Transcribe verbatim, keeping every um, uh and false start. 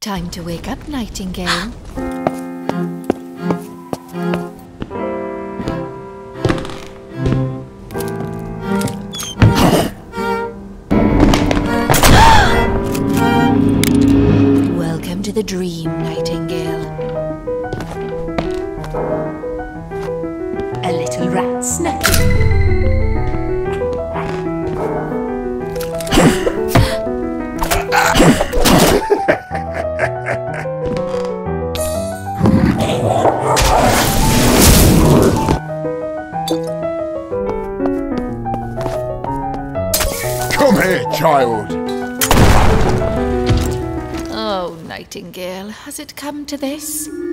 Time to wake up, Nightingale. Welcome to the dream, Nightingale. A little rat snacking. Come here, child. Oh, Nightingale, has it come to this?